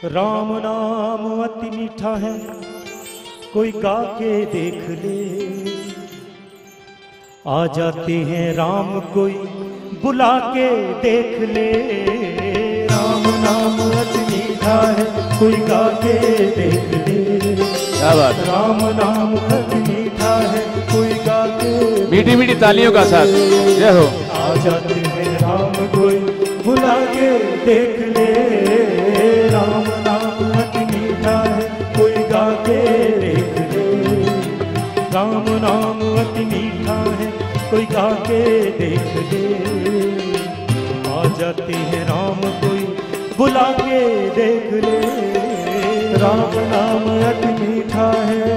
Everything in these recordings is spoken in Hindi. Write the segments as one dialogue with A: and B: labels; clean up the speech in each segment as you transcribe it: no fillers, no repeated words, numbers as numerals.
A: राम नाम अति मीठा है, कोई गा के देख ले। आ जाते हैं राम कोई बुला के देख ले। राम नाम अति मीठा है, कोई गा के देख ले।
B: क्या बात है।
A: राम नाम अति मीठा है, कोई गा के।
B: मीठी मीठी तालियों का साथ जय हो।
A: आ जाते हैं राम कोई बुला के देख ले। राम नाम अति मीठा है, कोई गा के देख ले। राम नाम अति मीठा है, कोई गा के देख ले। आ जाते हैं राम कोई बुला के देख ले। राम नाम अति मीठा है।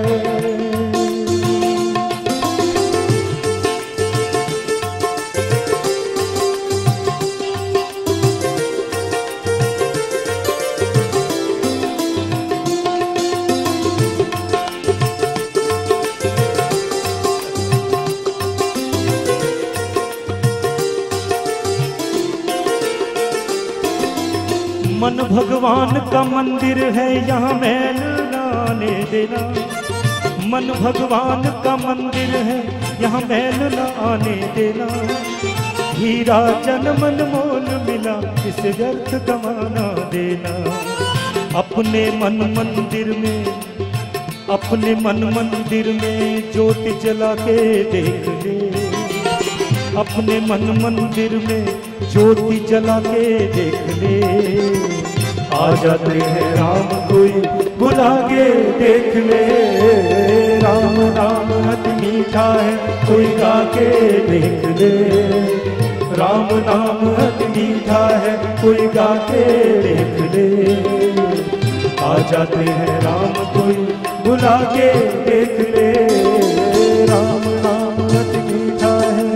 A: मन भगवान का मंदिर है, यहाँ मैल न आने देना। मन भगवान का मंदिर है, यहाँ मैल न आने देना। हीरा जन्मन मोल मिला, इसे व्यर्थ गंवाना देना। अपने मन मंदिर में, अपने मन मंदिर में ज्योति जला के देख ले। अपने मन मंदिर में ज्योति जला के देख ले। आ जाते हैं राम कोई बुला के देख ले। राम नाम अति मीठा है, कोई गा के देख ले। राम नाम अति मीठा है, कोई गा के देख ले। आ जाते हैं राम कोई बुला के देख ले। राम नाम अति मीठा है।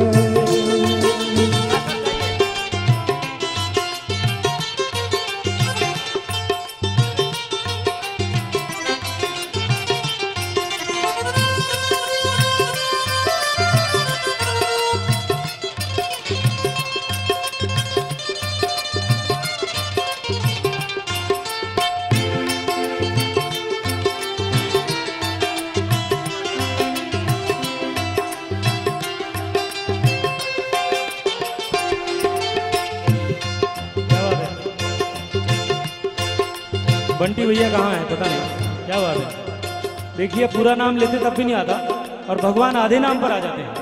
A: बंटी भैया कहाँ है पता नहीं, क्या बात है। देखिए पूरा नाम लेते तब भी नहीं आता और भगवान आधे नाम पर आ जाते हैं।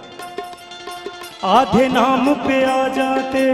A: आधे नाम पे आ जाते,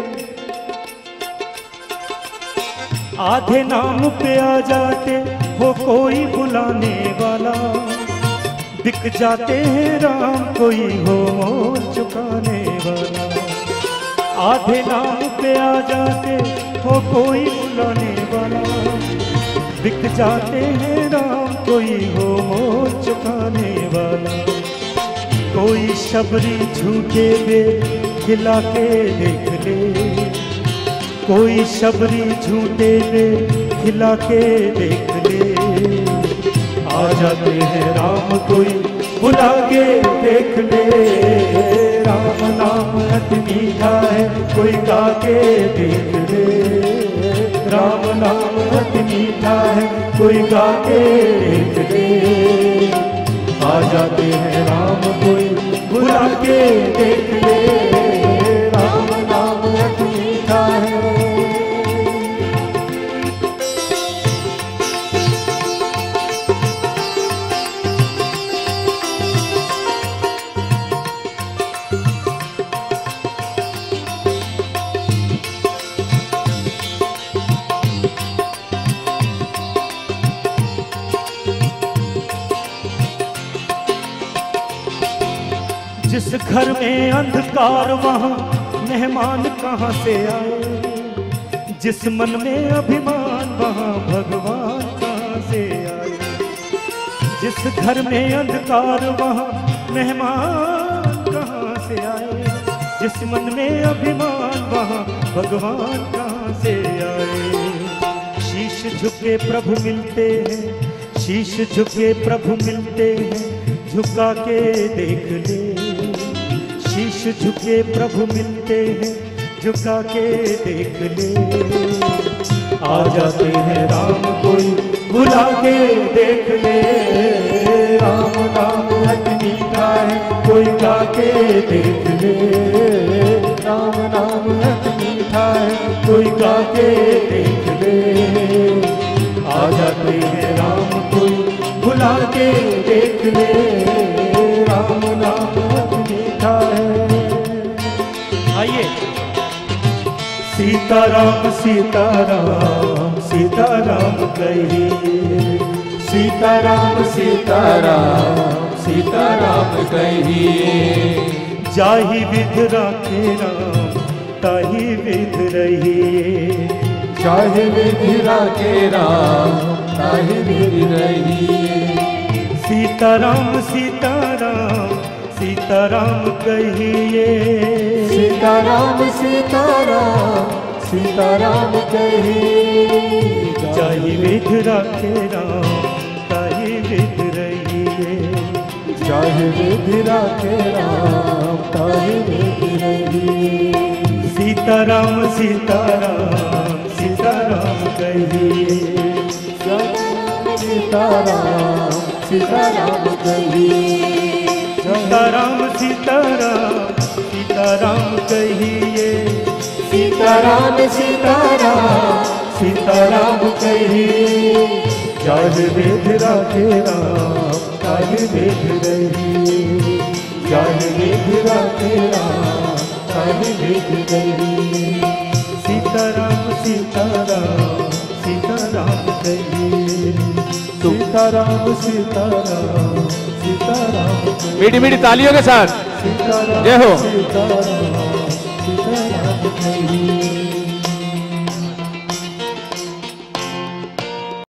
A: आधे नाम पे आ जाते हो कोई बुलाने वाला। बिक जाते हैं राम कोई हो मोल चुकाने वाला। आधे नाम पे आ जाते हो कोई बुलाने वाला। बिक जाते हैं राम कोई हो मोल चुकाने वाला। कोई शबरी झूठे बे खिला के देख ले। कोई शबरी झूठे बे खिला के देख ले। आ जाते हैं राम कोई बुला के देख ले। राम नाम अति मीठा है, कोई गा के देख ले। राम नाम अति मीठा है, कोई गा के देख ले। आ जाते हैं राम कोई बुला के देख ले। राम नाम अति मीठा है। जिस घर में अंधकार वहाँ मेहमान कहाँ से आए। जिस मन में अभिमान वहाँ भगवान कहाँ से आए। जिस घर में अंधकार वहाँ मेहमान कहाँ से आए। जिस मन में अभिमान वहाँ भगवान कहाँ से आए। शीश झुके प्रभु मिलते हैं, शीश झुके प्रभु मिलते हैं। झुका के देख ले। शीश झुके प्रभु मिलते हैं, झुका के देख ले। आ जाते हैं राम कोई बुला के देख ले, राम नाम अति मीठा है कोई गा के देख ले, राम नाम अति मीठा है कोई गा के देख ले, आ जाते हैं राम कोई बुला के देख ले, राम नाम अति मीठा है। आइए सीताराम सीताराम सीताराम कहिए, सीताराम सीताराम
C: सीताराम कहिए,
A: जाहि विध राखे राम ताहि विध रहिए,
C: चाहे विधि राखे राम ताहि विधि रहिए,
A: सीताराम सीताराम सीताराम कहिए,
C: सीताराम सीताराम सीताराम कहिए,
A: जाहि विध राखे राम ताहि विध रहिए,
C: चाहे विधि राखे राम ताहि विधि रहिए,
A: सीताराम सीताराम सीताराम कहिए,
C: सीताराम सीताराम कहिए,
A: सीताराम सीताराम सीताराम कहिए,
C: सीताराम सीताराम
A: सीताराम कहिए, जाहि विध राखे राम ताहि विध रहिए,
C: जाहि विधि राखे राम ताहि विधि रहिए,
A: सीताराम सीताराम सीताराम कहिए,
C: सीताराम सीताराम सीताराम कहिए,
B: मीठी मीठी तालियों के साथ
C: सीताराम
B: जय हो।
C: सीताराम सीताराम कहिए।